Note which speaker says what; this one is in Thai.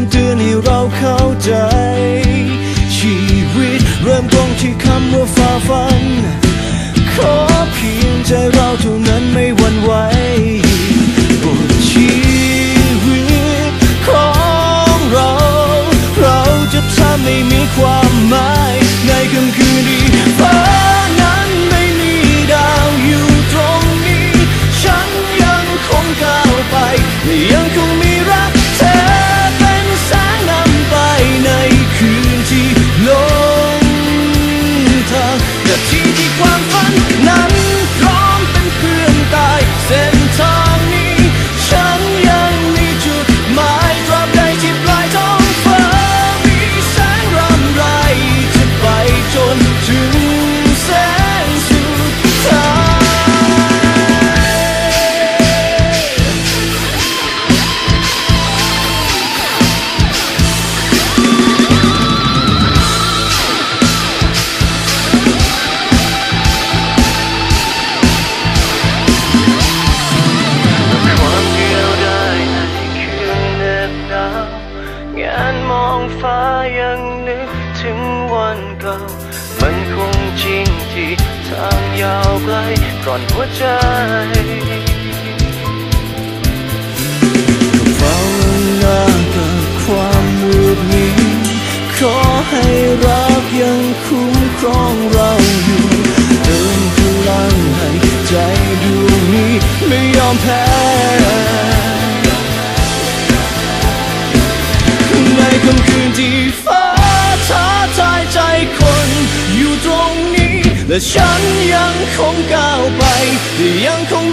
Speaker 1: เตือนให้เราเข้าใจชีวิตเริ่มต้นที่คำว่าฝ่าฟันขอเพียงใจเราเท่านั้นไม่หวั่นไหวบทชีวิตของเราจะทำให้มีความหมายในค่ำคืนที่ฟ้านั้นไม่มีดาวอยู่ตรงนี้ฉันยังคงก้าวไปยังคงมีรักเธอเป็นแสงนำไปในคืนที่ลงทางนาทีที่ความฝันนั้นพร้อมเป็นเพื่อนตายเส้นทางนี้ฉันยังมีจุดหมายตราบใดที่ปลายท้องฟ้าจนถึงแสงสุดท้ความเดียวดายในคืนเหน็บหนาวงานมองฟ้ายังนึกถึงวันเก่ามันคงจริงที่ทางยาวไกลก่อนหัวใจเฝ้าหน้ากับความมืดมิดขอให้รักยังคุ้มครองเราอยู่เติมพลังให้ใจดวงนี้ไม่ยอมแพ้ในค่ำคืนที่ฟ้าท้าทายใจคนอยู่ตรงนี้และฉันยังคงก้าวไปยังคง